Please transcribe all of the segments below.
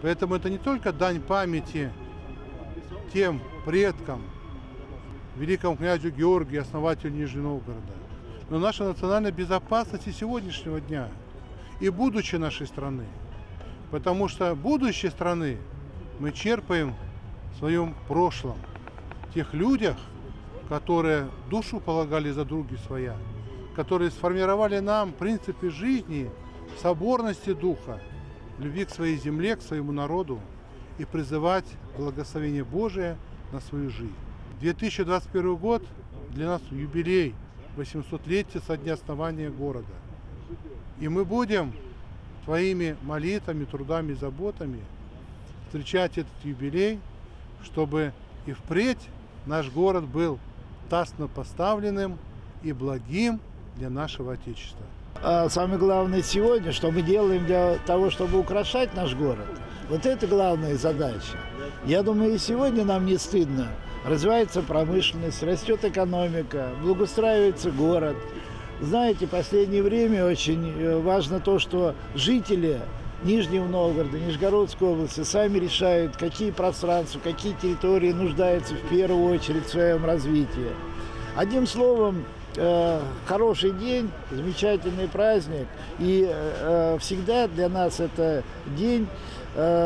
Поэтому это не только дань памяти тем предкам, великому князю Георгию, основателю Нижнего Новгорода, но наша национальная безопасность и сегодняшнего дня, и будущее нашей страны. Потому что будущее страны мы черпаем в своем прошлом, тех людях, которые душу полагали за други своя, которые сформировали нам принципы жизни, соборности духа, любви к своей земле, к своему народу и призывать благословение Божие на свою жизнь. 2021 год для нас юбилей, 800-летие со дня основания города. И мы будем своими молитвами, трудами, заботами встречать этот юбилей, чтобы и впредь наш город был тасно поставленным и благим для нашего Отечества. А самое главное сегодня, что мы делаем для того, чтобы украшать наш город, вот это главная задача. Я думаю, и сегодня нам не стыдно. Развивается промышленность, растет экономика, благоустраивается город. Знаете, в последнее время очень важно то, что жители Нижнего Новгорода, Нижегородской области сами решают, какие пространства, какие территории нуждаются в первую очередь в своем развитии. Одним словом, хороший день, замечательный праздник. И всегда для нас это день,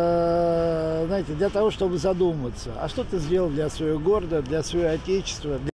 знаете, для того, чтобы задуматься, а что ты сделал для своего города, для своего отечества.